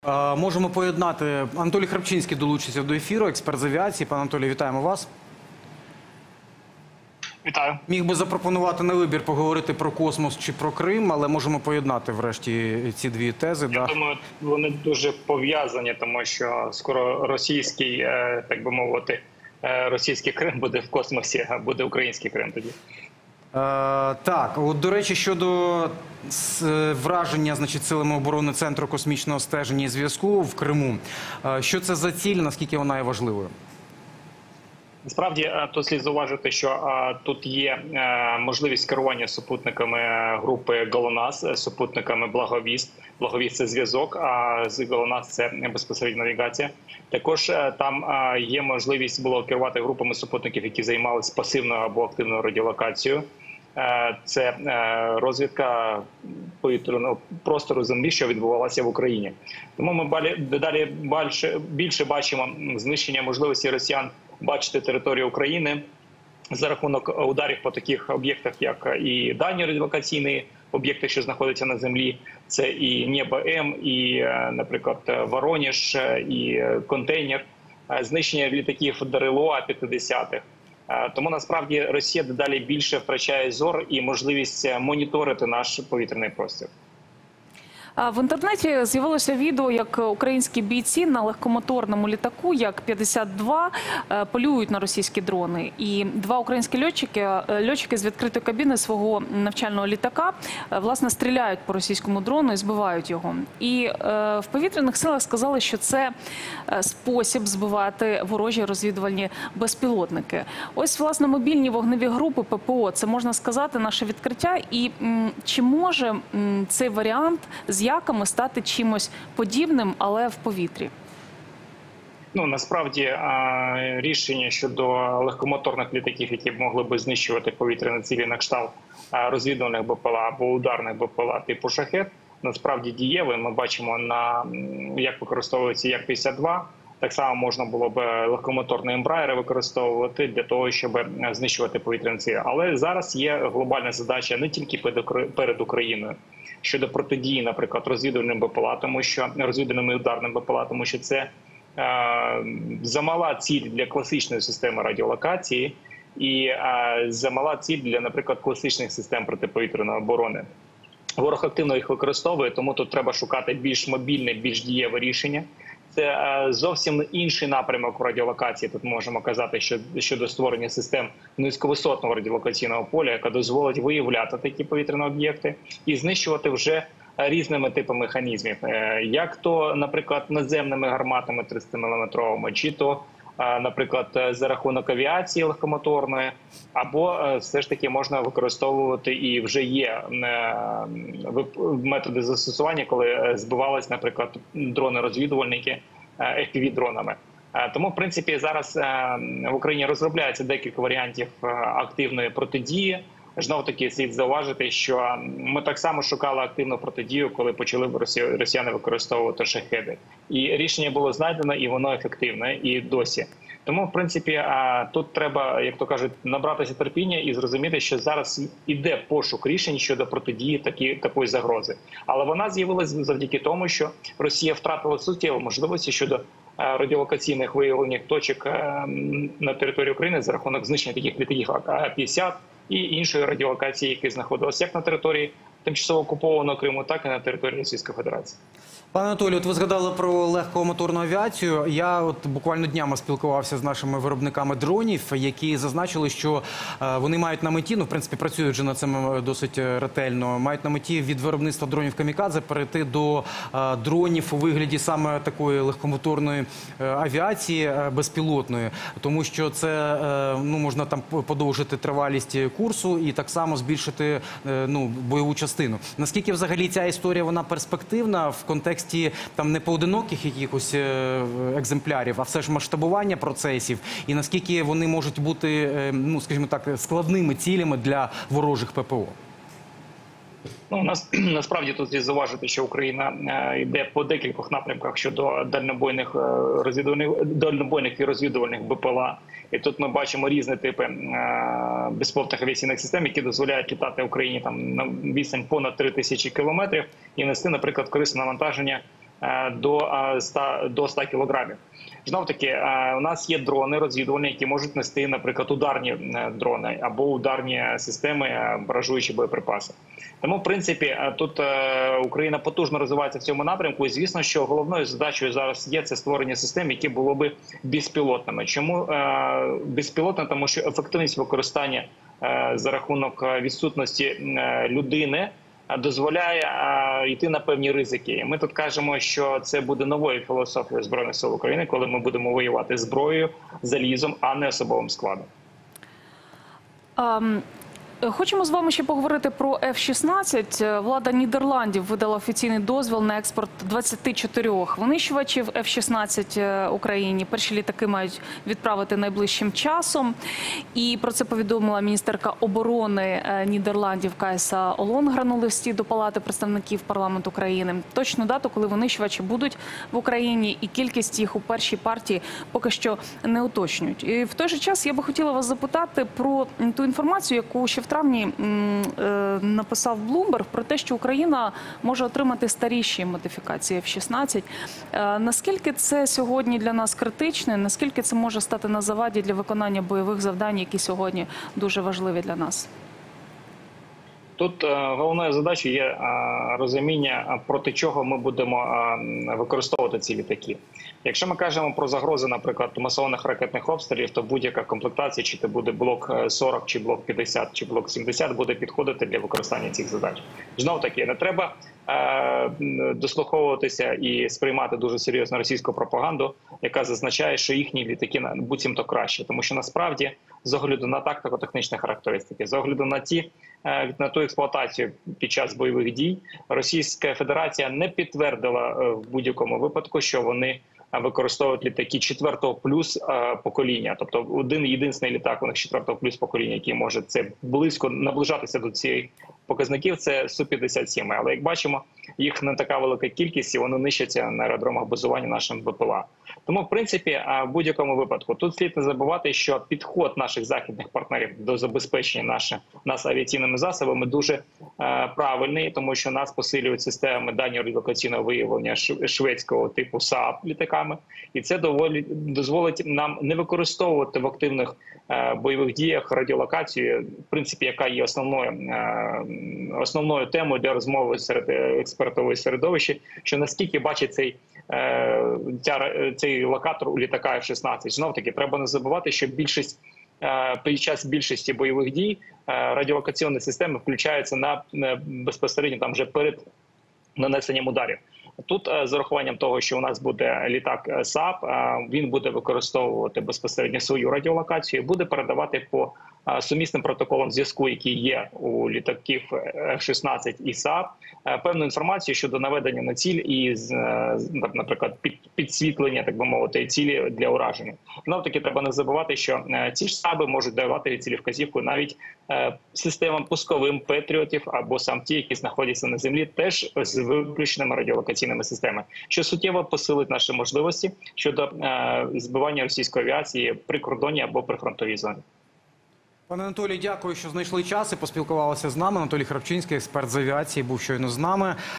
Можемо поєднати. Анатолій Храпчинський долучиться до ефіру, експерт з авіації. Пане Анатолій, вітаємо вас. Вітаю. Міг би запропонувати на вибір поговорити про космос чи про Крим, але можемо поєднати врешті ці дві тези. Я думаю, вони дуже пов'язані, тому що скоро російський, так би мовити, російський Крим буде в космосі, а буде український Крим тоді. Так, от, до речі, щодо враження, значить, силами оборони Центру космічного стеження і зв'язку в Криму. Що це за ціль, наскільки вона є важливою? Насправді, тут слід зауважити, що тут є можливість керування супутниками групи ГЛОНАСС, супутниками Благовіст. Благовіст – це зв'язок, а з ГЛОНАСС – це безпосередньо навігація. Також там є можливість було керувати групами супутників, які займалися пасивною або активною радіолокацією. Це розвідка повітряного простору Землі, що відбувалася в Україні. Тому ми дедалі більше бачимо знищення можливості росіян бачити територію України за рахунок ударів по таких об'єктах, як і дальні радіолокаційні об'єкти, що знаходяться на землі. Це і Небо-М, і, наприклад, Вороніж, і контейнер, знищення літаків ДРЛО А-50. Тому насправді Росія дедалі більше втрачає зор і можливість моніторити наш повітряний простір. В інтернеті з'явилося відео, як українські бійці на легкомоторному літаку Як-52 полюють на російські дрони. І два українські льотчики з відкритої кабіни свого навчального літака, власне, стріляють по російському дрону і збивають його. І в повітряних силах сказали, що це спосіб збивати ворожі розвідувальні безпілотники. Ось, власне, мобільні вогневі групи ППО, це, можна сказати, наше відкриття. І чи може цей варіант з Яками стати чимось подібним, але в повітрі? Насправді рішення щодо легкомоторних літаків, які б могли б знищувати повітряні цілі на кшталт розвідувальних БПЛА або ударних БПЛА типу «Шахед», насправді дієвий. Ми бачимо, як використовується Як-52. Так само можна було б легкомоторні ембраєри використовувати для того, щоб знищувати повітряні цілі. Але зараз є глобальна задача не тільки перед Україною щодо протидії, наприклад, розвідувальним БПЛА, тому що розвідувальним і ударним БПЛА, тому що це замала ціль для класичної системи радіолокації і замала ціль для, наприклад, класичних систем протиповітряної оборони. Ворог активно їх використовує, тому тут треба шукати більш мобільне, більш дієве рішення. Це зовсім інший напрямок радіолокації. Тут можемо казати, що щодо створення систем низьковисотного радіолокаційного поля, яка дозволить виявляти такі повітряні об'єкти і знищувати вже різними типами механізмів. Як то, наприклад, наземними гарматами 300-мм, чи то, наприклад, за рахунок авіації легкомоторної, або все ж таки можна використовувати, і вже є методи застосування, коли збивались, наприклад, дрони-розвідувальники FPV-дронами. Тому, в принципі, зараз в Україні розробляється декілька варіантів активної протидії. Знову-таки слід зауважити, що ми так само шукали активну протидію, коли почали росіяни використовувати шахеди. І рішення було знайдено, і воно ефективне, і досі. Тому, в принципі, тут треба, як то кажуть, набратися терпіння і зрозуміти, що зараз іде пошук рішень щодо протидії такої загрози. Але вона з'явилася завдяки тому, що Росія втратила суттєві можливості щодо радіолокаційних виявлених точок на території України за рахунок знищення таких літаків А-50 і іншої радіолокації, які знаходилися як на території тимчасово окупованого Криму, так і на території Російської Федерації. Пане Анатолію, от ви згадали про легкомоторну авіацію. Я буквально днями спілкувався з нашими виробниками дронів, які зазначили, що вони мають на меті, в принципі, працюють вже над цим досить ретельно, мають на меті від виробництва дронів камікадзе перейти до дронів у вигляді саме такої легкомоторної авіації безпілотної, тому що це можна там подовжити тривалість курсу і так само збільшити бойову частину. Наскільки взагалі ця історія вона перспективна в контексті там не поодиноких якихось екземплярів, а все ж масштабування процесів, і наскільки вони можуть бути, скажімо так, складними цілями для ворожих ППО? Насправді тут слід зауважити, що Україна йде по декількох напрямках щодо дальнобойних і розвідувальних БПЛА. І тут ми бачимо різні типи безпілотних авіаційних систем, які дозволяють літати Україні на відстань понад 3000 кілометрів і нести, наприклад, корисне навантаження до 100 кілограмів. Знов таки, у нас є дрони розвідувальні, які можуть нести, наприклад, ударні дрони або ударні системи, баражуючі боєприпаси. Тому, в принципі, тут Україна потужно розвивається в цьому напрямку. І, звісно, що головною задачею зараз є це створення систем, які були би безпілотними. Чому безпілотне? Тому що ефективність використання за рахунок відсутності людини дозволяє йти на певні ризики. Ми тут кажемо, що це буде новою філософією Збройних сил України, коли ми будемо воювати зброєю, залізом, а не особовим складом. Хочемо з вами ще поговорити про F-16. Влада Нідерландів видала офіційний дозвіл на експорт 24 винищувачів F-16 Україні. Перші літаки мають відправити найближчим часом. І про це повідомила міністерка оборони Нідерландів Кайса Олонгрен у листі до Палати представників парламенту України. Точну дату, коли винищувачі будуть в Україні, і кількість їх у першій партії поки що не уточнюють. І в той же час я би хотіла вас запитати про ту інформацію, яку ще в травні написав Bloomberg про те, що Україна може отримати старіші модифікації F-16. Наскільки це сьогодні для нас критичне? Наскільки це може стати на заваді для виконання бойових завдань, які сьогодні дуже важливі для нас? Тут головною задачею є розуміння, проти чого ми будемо використовувати ці літаки. Якщо ми кажемо про загрози, наприклад, масованих ракетних обстрілів, то будь-яка комплектація, чи це буде блок 40, чи блок 50, чи блок 70, буде підходити для використання цих задач. Знов таки, не треба дослуховуватися і сприймати дуже серйозно російську пропаганду, яка зазначає, що їхні літаки буцімто краще. Тому що насправді, з огляду на тактико-технічні характеристики, з огляду на ту експлуатацію під час бойових дій, Російська Федерація не підтвердила в будь-якому випадку, що вони використовують літаки 4-го плюс покоління. Тобто один єдиний літак у них 4-го плюс покоління, який може це близько наближатися до цієї показників, це Су-57. Але як бачимо, їх не така велика кількість і вони нищаться на аеродромах базування нашим БПЛА. Тому, в принципі, в будь-якому випадку тут слід не забувати, що підход наших західних партнерів до забезпечення нас авіаційними засобами дуже правильний, тому що нас посилюють системи дальнього радіолокаційного виявлення шведського типу СААП літаками, і це дозволить нам не використовувати в активних бойових діях радіолокацію, в принципі, яка є основною темою для розмови серед експертової середовища, що наскільки бачить цей локатор у літака F-16. Знов таки, треба не забувати, що під час більшості бойових дій радіолокаційні системи включаються безпосередньо там вже перед нанесенням ударів. Тут, з урахуванням того, що у нас буде літак СААП, він буде використовувати безпосередньо свою радіолокацію, буде передавати по сумісним протоколам зв'язку, які є у літаків F-16 і СААП, певну інформацію щодо наведення на ціль і, наприклад, підсвітлення, так би мовити, цілі для ураження. Знов таки, треба не забувати, що ці ж СААПи можуть давати цілі вказівку навіть системам пусковим Петріотів або сам ті, які знаходяться на землі, теж з виключеними радіолокаційними системами, що суттєво посилить наші можливості щодо збивання російської авіації при кордоні або при фронтовій зоні. Пане Анатолій, дякую, що знайшли час і поспілкувалися з нами. Анатолій Храпчинський, експерт з авіації, був щойно з нами.